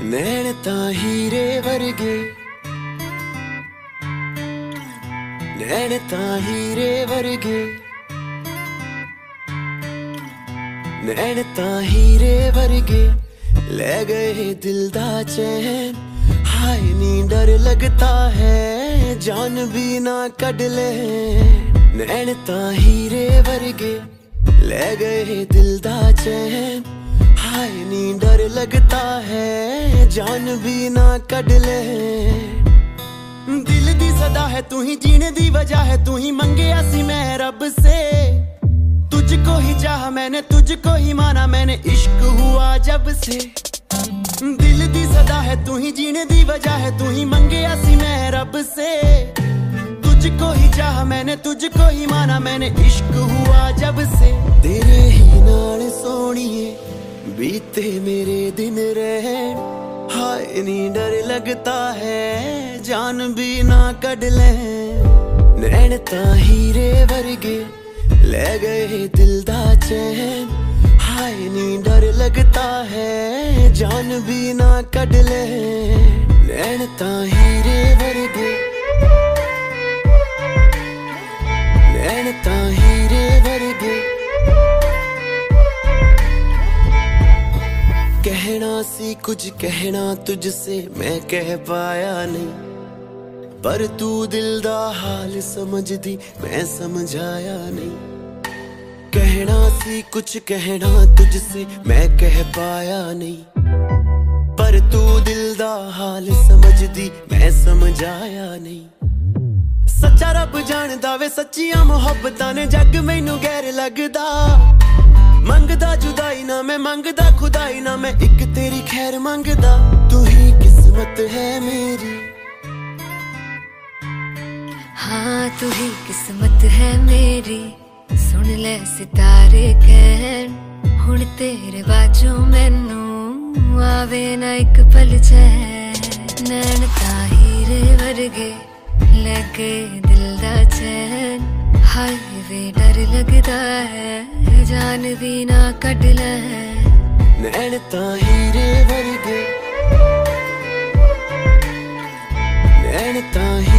नैन तां हीरे वर्गे, नैन तां हीरे वर्गे, नैन तां हीरे वर्गे, ले गए दिल दा चैन। हाय नी डर लगता है जान भी ना कढ ले। नैन तां हीरे वर्गे, ले गए दिल दा चैन। हाय नी डर लगता है जान भी ना कढ ले। दिल दी सदा है तू ही, जीने दी वजह है तू ही, मंगया सी मैं रब से। तुझको ही चाहा मैंने, तुझको ही माना मैंने, इश्क हुआ जब से। दिल दी सदा है तू ही, जीने दी वजह है तू ही, मंगया सी मैं रब से। तुझको ही चाहा मैंने, तुझको ही माना मैंने, इश्क हुआ जब से। तेरे ही नाल सोनिए बीते मेरे दिन रहन। हाय नी डर लगता है जान भी ना कढ ले। नैन तां हीरे वर्गे, ले गए दिल दा चैन। हाय नी डर लगता है जान भी ना कढ ले। नैन तां हीरे वर्गे, नैन तां हीरे वर्गे। कहना सी कुछ कहना तुझसे मैं कह पाया नहीं, पर तू दिल दा हाल समझदी मैं समझाया नहीं। कहना सी कुछ कहना तुझसे मैं कह पाया नहीं, पर तू दिल दा हाल समझदी मैं समझाया नहीं। सच्चा रब जानदा वे सच्चियां मुहब्बतां ने, जग मैनू गैर लगदा। मंगदा जुदाई ना मैं, मंगदा खुदाई ना मैं, एक तेरी खैर मंगदा। तू ही किस्मत है मेरी, हाँ तू ही किस्मत है मेरी। सुन ले सितारे कहन, हुण तेरे बाजू मैनू आवे ना एक पल चैन। नैन तां हीरे वर्गे, लगे दिल दा चैन। हाय वे डर लगदा है जान भी ना कढ ले। नैन तां हीरे वर्गे, नैन तां